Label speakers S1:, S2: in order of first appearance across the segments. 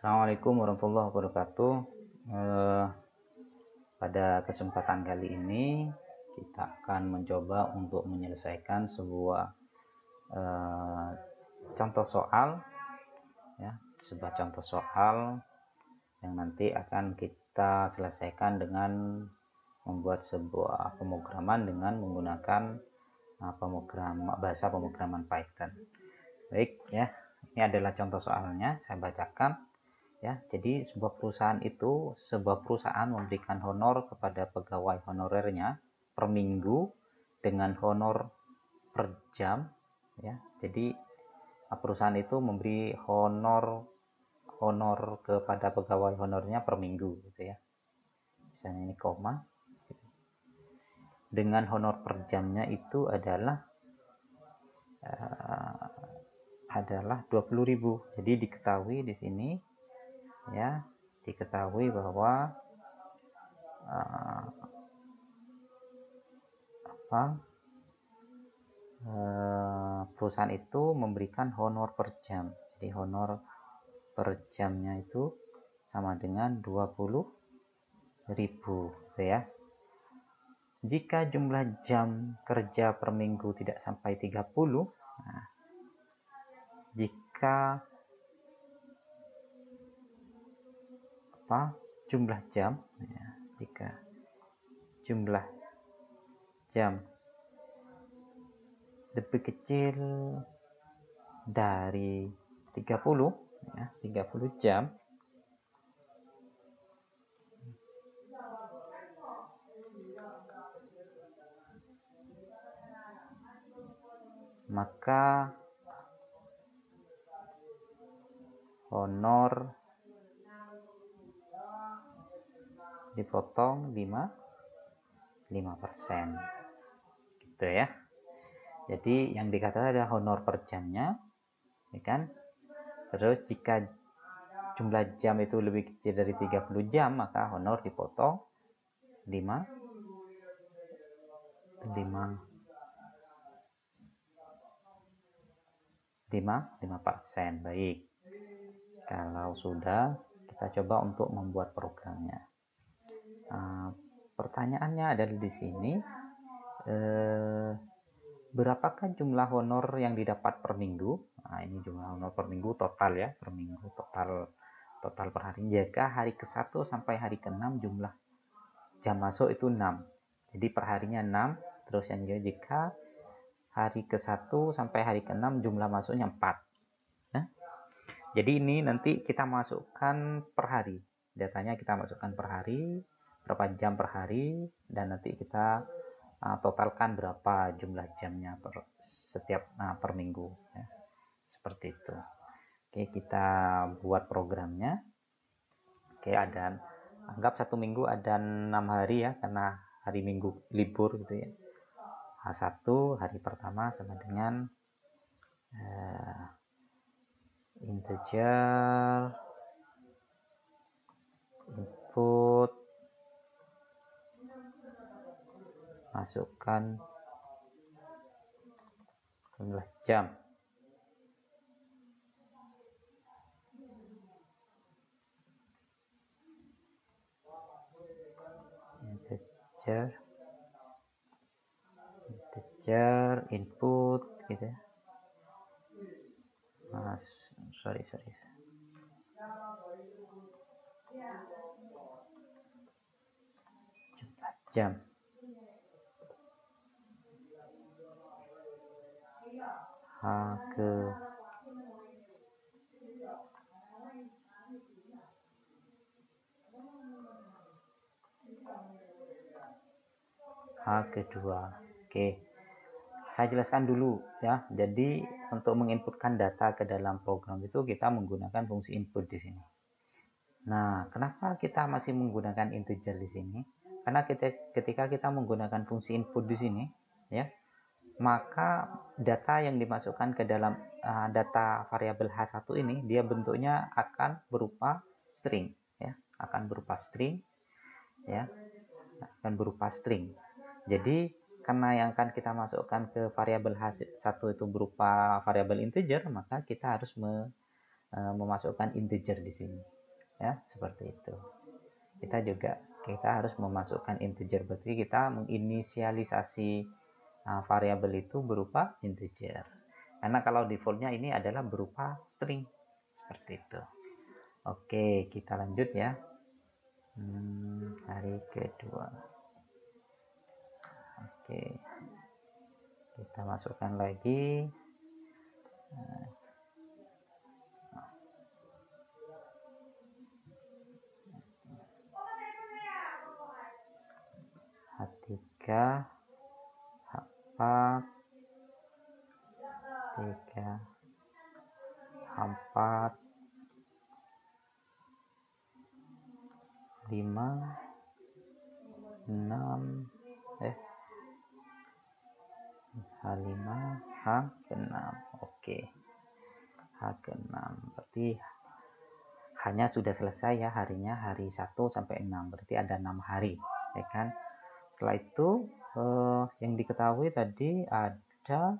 S1: Assalamualaikum warahmatullahi wabarakatuh. Eh, Pada kesempatan kali ini kita akan mencoba untuk menyelesaikan sebuah eh, contoh soal, ya, sebuah contoh soal yang nanti akan kita selesaikan dengan membuat sebuah pemrograman dengan menggunakan bahasa pemrograman Python. Baik, ya, ini adalah contoh soalnya. Saya bacakan. Ya, jadi sebuah perusahaan memberikan honor kepada pegawai honorernya per minggu dengan honor per jam. Ya, jadi perusahaan itu memberi honor kepada pegawai honornya per minggu, gitu ya. Misalnya ini koma. Dengan honor per jamnya itu adalah 20.000. Jadi diketahui di sini, ya, diketahui bahwa perusahaan itu memberikan honor per jam. Jadi honor per jamnya itu sama dengan 20.000, gitu ya. Jika jumlah jam kerja per minggu tidak sampai 30, jika jumlah jam, ya, jika jumlah jam lebih kecil dari 30, ya, 30 jam, maka honor dipotong 5%, gitu ya. Jadi yang dikatakan adalah honor per jamnya, ya kan. Terus jika jumlah jam itu lebih kecil dari 30 jam, maka honor dipotong 5%. Baik, kalau sudah, kita coba untuk membuat programnya. Pertanyaannya adalah di sini, berapakah jumlah honor yang didapat per minggu? Nah, ini jumlah honor per minggu total, ya, per minggu total per hari. Jika hari ke-1 sampai hari ke-6 jumlah jam masuk itu 6. Jadi perharinya 6. Terus yang jika hari ke-1 sampai hari ke-6 jumlah masuknya 4. Nah, jadi ini nanti kita masukkan per hari. Datanya kita masukkan per hari, berapa jam per hari, dan nanti kita totalkan berapa jumlah jamnya per minggu, ya. Seperti itu. Oke, kita buat programnya. Oke, anggap 1 minggu ada 6 hari, ya, karena hari Minggu libur, gitu ya. H1 hari pertama sama dengan integer input, masukkan jumlah jam, integer input, gitu ya. Sorry jumlah jam, H kedua. Oke, saya jelaskan dulu, ya. Jadi untuk menginputkan data ke dalam program itu kita menggunakan fungsi input di sini. Nah, kenapa kita masih menggunakan integer di sini? Karena ketika kita menggunakan fungsi input di sini, ya, maka data yang dimasukkan ke dalam data variabel H1 ini, dia bentuknya akan berupa string, ya, akan berupa string, ya, akan berupa string. Jadi karena yang akan kita masukkan ke variabel H1 itu berupa variabel integer, maka kita harus memasukkan integer di sini ya, seperti itu. Kita harus memasukkan integer, berarti kita menginisialisasi variabel itu berupa integer, karena kalau defaultnya ini adalah berupa string, seperti itu. Oke, kita lanjut ya. Hari kedua. Oke, kita masukkan lagi. H3, H4, 3, H4, 5, 6, H5, H6. Oke, H6 berarti hanya sudah selesai ya harinya, hari 1 sampai 6, berarti ada 6 hari ya kan. Setelah itu yang diketahui tadi ada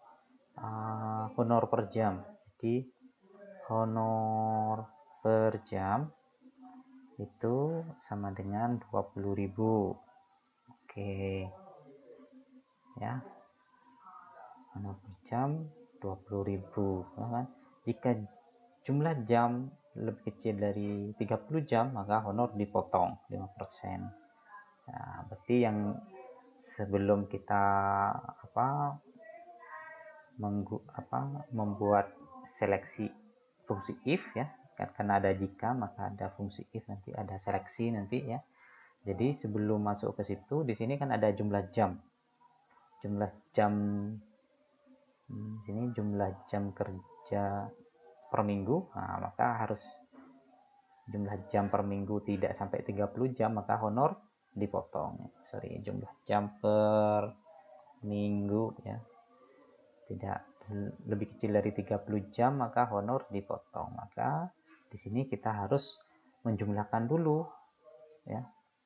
S1: honor per jam. Jadi honor per jam itu sama dengan 20.000. Oke ya, honor per jam 20.000 kan. Jika jumlah jam lebih kecil dari 30 jam maka honor dipotong 5%. Nah, berarti yang sebelum kita membuat seleksi fungsi if ya, karena ada jika maka ada fungsi if, nanti ada seleksi nanti ya. Jadi sebelum masuk ke situ, di sini kan ada jumlah jam sini jumlah jam kerja per minggu. Nah, maka harus jumlah jam per minggu tidak sampai 30 jam maka honor dipotong. Jumlah jam per minggu ya tidak lebih kecil dari 30 jam maka honor dipotong. Maka di sini kita harus menjumlahkan dulu ya,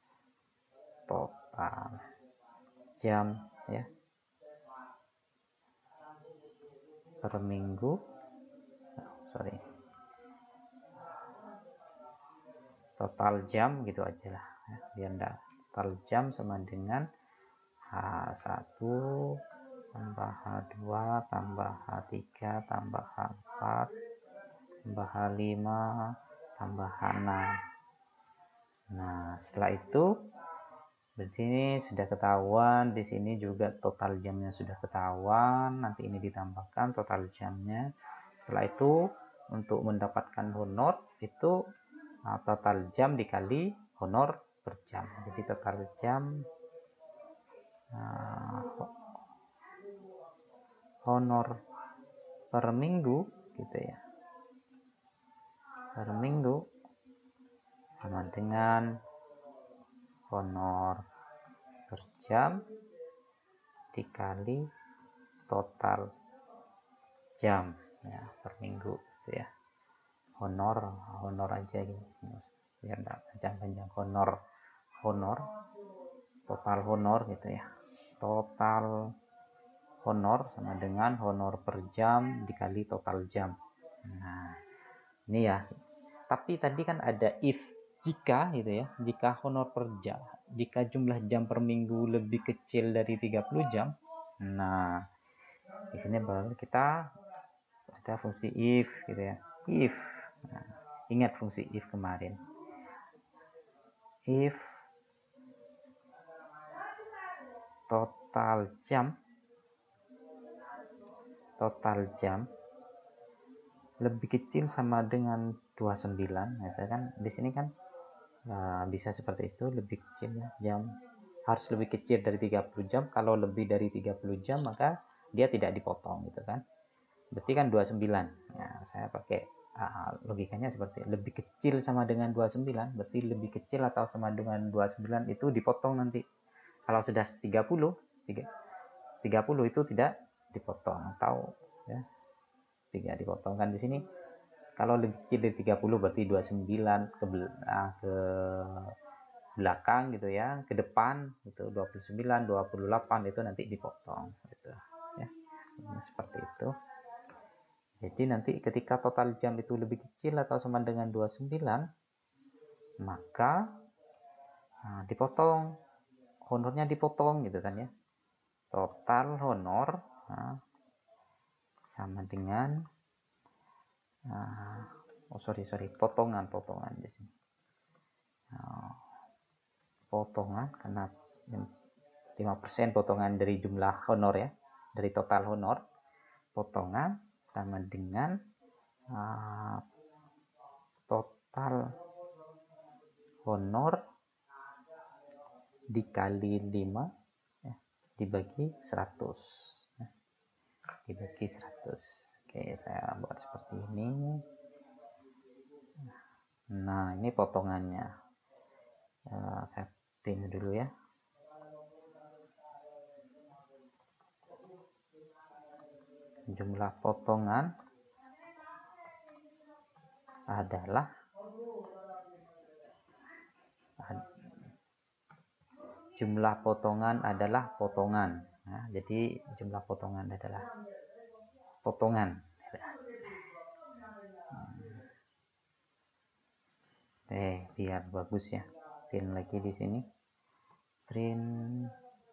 S1: total jam ya per minggu, total jam gitu aja lah ya, biar enggak. Total jam sama dengan H1 tambah H2 tambah H3 tambah H4 tambah H5 tambah H6. Nah, setelah itu berarti ini sudah ketahuan, di sini juga total jamnya sudah ketahuan, nanti ini ditambahkan total jamnya. Setelah itu untuk mendapatkan honor itu total jam dikali honor per jam. Jadi total jam honor per minggu gitu ya, per minggu sama dengan honor per jam dikali total jam ya per minggu gitu ya. Honor aja gitu biar enggak panjang-panjang. Honor total honor gitu ya, total honor sama dengan honor per jam dikali total jam. Nah ini ya, tapi tadi kan ada if, jika gitu ya, jika honor per jam, jika jumlah jam per minggu lebih kecil dari 30 jam. Nah di sini baru kita ada fungsi if gitu ya, if. Nah, ingat fungsi if kemarin, if total jam lebih kecil sama dengan 29 gitu kan. Di sini kan bisa seperti itu, lebih kecil ya, jam harus lebih kecil dari 30 jam. Kalau lebih dari 30 jam maka dia tidak dipotong gitu kan. Berarti kan 29. Nah, saya pakai logikanya seperti lebih kecil sama dengan 29, berarti lebih kecil atau sama dengan 29 itu dipotong nanti. Kalau sudah 30 itu tidak dipotong, atau ya tidak dipotong kan. Di sini kalau lebih kecil dari 30 berarti 29 ke belakang gitu ya, ke depan itu 29, 28 itu nanti dipotong gitu ya. Seperti itu. Jadi nanti ketika total jam itu lebih kecil atau sama dengan 29, maka dipotong, honornya dipotong gitu kan ya. Total honor sama dengan potongan di sini. Potongan karena 5% potongan dari jumlah honor ya, dari total honor. Potongan sama dengan total honor dikali 5 ya, dibagi 100 ya, dibagi 100. Oke, saya buat seperti ini. Nah, ini potongannya. Saya print dulu ya. Jumlah potongan adalah potongan. Nah, jadi jumlah potongan adalah potongan. Biar bagus ya. Print lagi di sini. Print.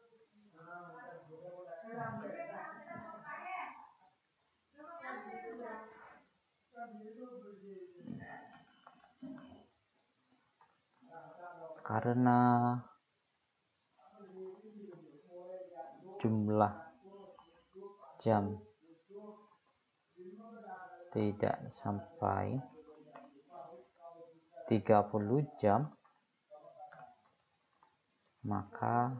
S1: Karena jumlah jam tidak sampai 30 jam, maka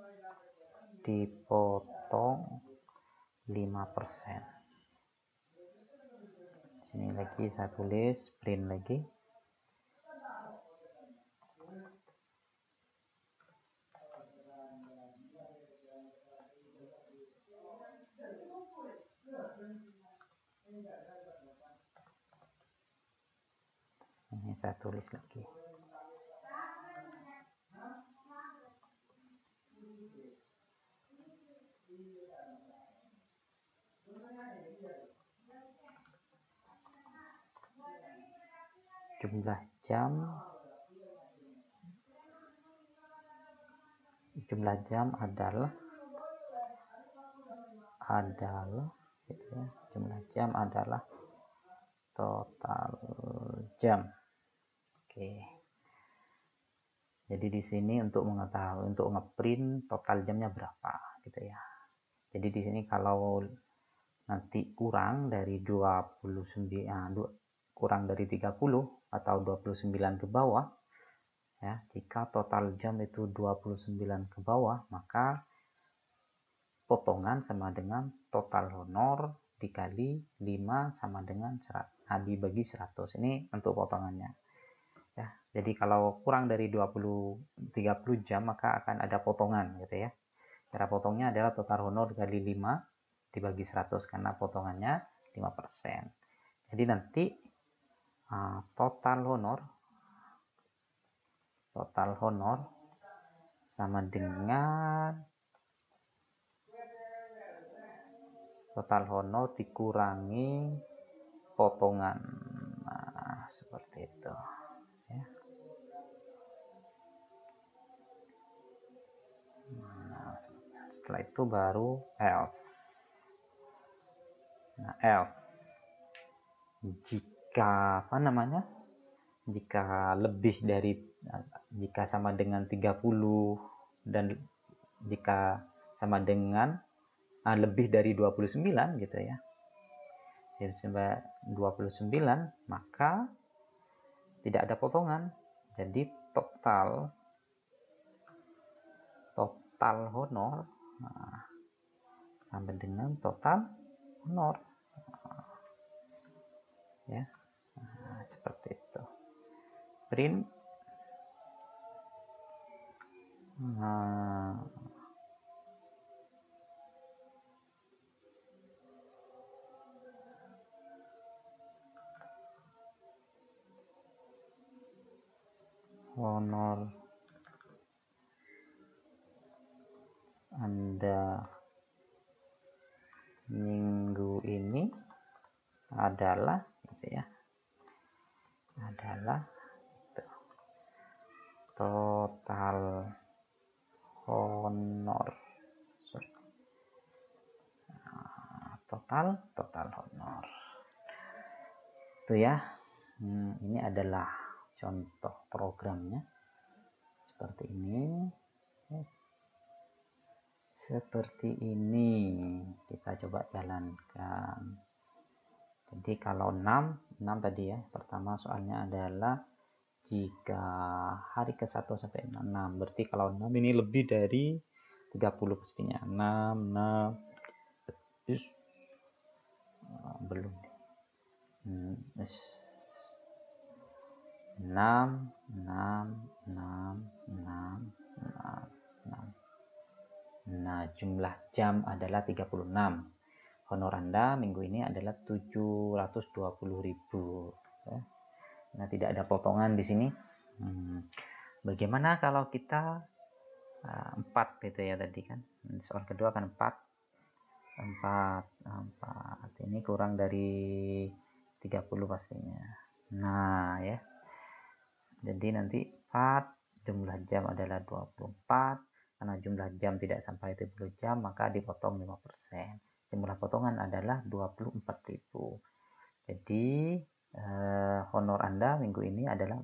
S1: dipotong 5%. Sini lagi saya tulis, print lagi. Ini saya tulis lagi. Jumlah jam adalah gitu ya. Jumlah jam adalah total jam. Oke. Jadi di sini untuk mengetahui, untuk ngeprint total jamnya berapa gitu ya. Jadi di sini kalau nanti kurang dari 29, kurang dari 30 atau 29 ke bawah ya, jika total jam itu 29 ke bawah, maka potongan sama dengan total honor dikali 5 sama dengan 100, dibagi 100. Ini untuk potongannya ya. Jadi kalau kurang dari 30 jam maka akan ada potongan gitu ya. Cara potongnya adalah total honor dikali 5 dibagi 100 karena potongannya 5%. Jadi nanti total honor sama dengan total honor dikurangi potongan. Nah, seperti itu ya. Nah, setelah itu baru else. Nah, else jika jika lebih dari, jika sama dengan 30 dan jika sama dengan lebih dari 29 gitu ya. Jadi sampai 29 maka tidak ada potongan. Jadi total honor sampai dengan total honor ya. Seperti itu. Print honor Anda minggu ini adalah gitu ya, adalah gitu, total honor, total honor itu ya. Ini adalah contoh programnya seperti ini. Seperti ini kita coba jalankan. Jadi kalau 6 tadi ya, pertama soalnya adalah jika hari ke-1 sampai 6, berarti kalau 6 ini lebih dari 30 pastinya. 6 belum 6 Nah, jumlah jam adalah 36. Honor Anda minggu ini adalah 720.000 ya. Nah, tidak ada potongan di sini. Bagaimana kalau kita 4 gitu ya tadi kan. Soal kedua kan 4 ini kurang dari 30 pastinya. Nah, ya. Jadi nanti 4 jumlah jam adalah 24. Karena jumlah jam tidak sampai 30 jam, maka dipotong 5%. Jumlah potongan adalah 24.000. Jadi honor Anda minggu ini adalah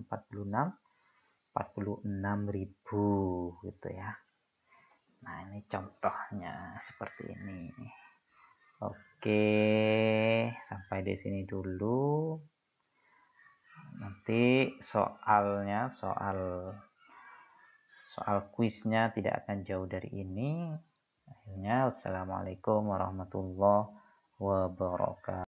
S1: 46.000 gitu ya. Nah, ini contohnya seperti ini. Oke, sampai di sini dulu. Nanti soalnya, soal kuisnya tidak akan jauh dari ini. Akhirnya, wassalamualaikum warahmatullahi wabarakatuh.